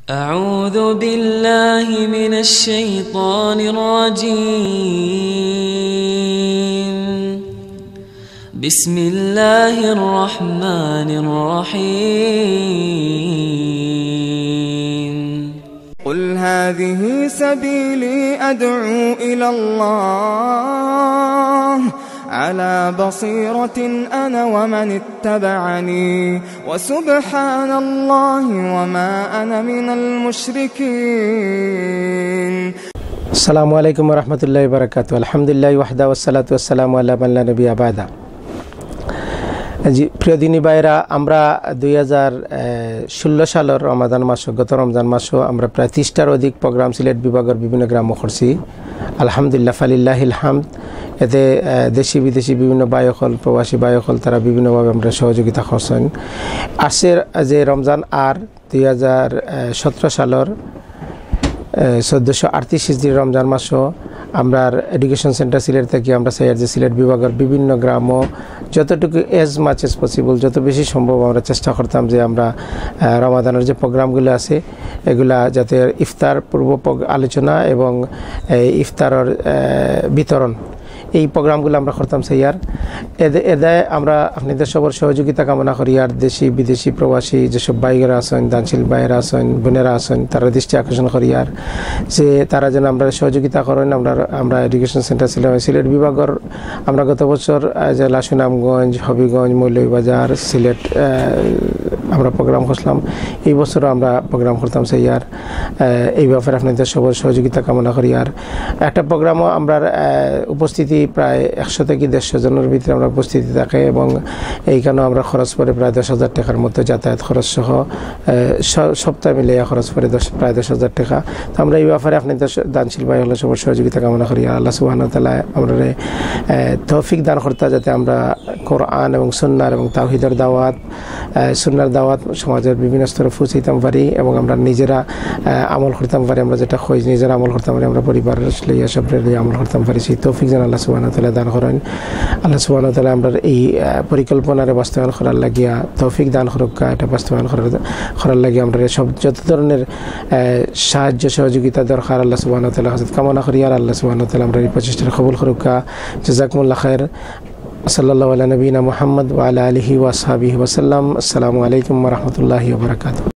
أعوذ بالله من الشيطان الرجيم. بسم الله الرحمن الرحيم. قل هذه سبيلي أدعو إلى الله على بصيرة أنا ومن اتبعني وسبحان الله وما أنا من المشركين. السلام عليكم ورحمة الله وبركاته. الحمد لله وحده والصلاة والسلام على من لا نبي بعده. প্রিয় দিনী ভাইরা, আমরা 2016 সালের রমাদান মাস, গত রমজান মাসও আমরা প্রায় 30টার অধিক প্রোগ্রাম সিলেট বিভাগের বিভিন্ন গ্রাম করছি। আলহামদুলিল্লাহ, ফালিল্লাহিল হামদ। এতে দেশি বিদেশি বিভিন্ন বায়কল, প্রবাসী বায়কল, তারা বিভিন্নভাবে আমরা সহযোগিতা করছেন। আসের যে রমজান আর 2017 সালের 1438 হিজরি রমজান মাসও আমরা এডুকেশন সেন্টার সিলেট থেকে আমরা চাই যে সিলেট বিভাগের বিভিন্ন গ্রামও যতটুকু এজ মাচ এজ পসিবল, যত বেশি সম্ভব আমরা চেষ্টা করতাম যে আমরা রমাদানের যে প্রোগ্রামগুলো আছে এগুলা যাতে ইফতার পূর্ব আলোচনা এবং ইফতারের বিতরণ, এই প্রোগ্রামগুলো আমরা করতাম সেইয়ার। এতে আমরা আপনাদের সবার সহযোগিতা কামনা করি। আর দেশি বিদেশি প্রবাসী যেসব ভাইয়েরা আছেন, দানশীল ভাইয়েরা আছেন, বোনেরা আছেন, তারা দৃষ্টি আকর্ষণ করি আর যে তারা যেন আমরা সহযোগিতা করেন। আমরা এডুকেশন সেন্টার সিলেট বিভাগের আমরা গত বছর জেলা সুনামগঞ্জ, হবিগঞ্জ, মৌলভীবাজার, সিলেট আমরা প্রোগ্রাম করলাম। এই বছরও আমরা প্রোগ্রাম করতাম সেইয়ার। এই ব্যাপারে আপনাদের সবার সহযোগিতা কামনা করি। আর একটা প্রোগ্রামও আমরা উপস্থিতি প্রায় 100 থেকে 150 জনের ভিতরে আমরা উপস্থিতি থাকে এবং এইখানেও আমরা খরচ পড়ে প্রায় 10,000 টাকার মতো যাতায়াত খরচ সহ সপ্তাহে মিলে খরচ পড়ে প্রায় 10,000 টাকা। তো আমরা এই ব্যাপারে আপনাদের দানশীল ভাই হলে সবার সহযোগিতা কামনা করি। আল্লাহ সুবহানাহু ওয়া তাআলা আমরা তৌফিক দান করতে যাতে আমরা কোরআন এবং সুন্নাহ এবং তাওহীদের দাওয়াত, সুন্নাহর দাওয়াত সমাজের বিভিন্ন স্তরে পৌঁছাইতাম পারি এবং আমরা নিজেরা আমল করতাম পারি। আমরা যেটা হই নিজেরা আমল করতাম পারি, আমরা পরিবারের লইয়া সব আমল করতাম পারি। সেই তৌফিক যেন আল্লাহ সুবহানাহু ওয়া তাআলা দান করেন। আল্লাহ সুবহানাহু ওয়া তাআলা আমরা এই পরিকল্পনার বাস্তবায়ন করার লাগিয়া তৌফিক দান করুকা, এটা বাস্তবায়ন করার লাগিয়া আমরা সব যত ধরনের সাহায্য সহযোগিতা দরকার আল্লাহ সুবহানাহু ওয়া তাআলা কাছে কামনা করি। আর আল্লাহ সুবহানাহু ওয়া তাআলা আমরা এই প্রচেষ্টা কবুল করুকা। জাযাকুমুল্লাহ খাইর। সাল্লাল্লাহু আলা নবিয়িনা মুহাম্মদ ওয়া আলা আলিহি ওয়া আসহাবিহি ওয়া সাল্লাম। আসসালামু আলাইকুম ওয়া রাহমাতুল্লাহি ওয়া বারাকাতুহু।